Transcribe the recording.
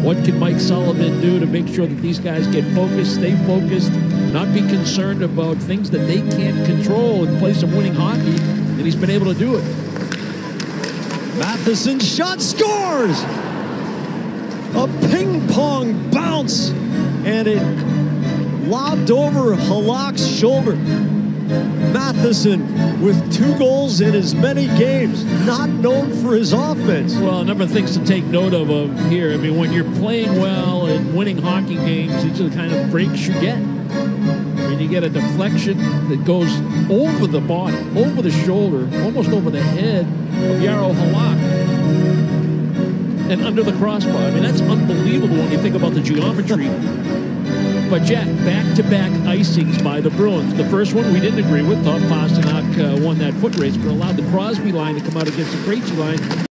What can Mike Sullivan do to make sure that these guys get focused, stay focused, not be concerned about things that they can't control and play some winning hockey? And he's been able to do it. Matheson shot, scores! A ping-pong bounce, and it lobbed over Halak's shoulder. Matheson with 2 goals in as many games, not known for his offense. Well, a number of things to take note of here. I mean, when you're playing well and winning hockey games, these are the kind of breaks you get. I mean, you get a deflection that goes over the body, over the shoulder, almost over the head of Jaroslav Halak, and under the crossbar. I mean, that's unbelievable when you think about the geometry. But, Jack, back-to-back icings by the Bruins. The first one we didn't agree with. Thought Pasternak won that foot race, but allowed the Crosby line to come out against the Krejci line.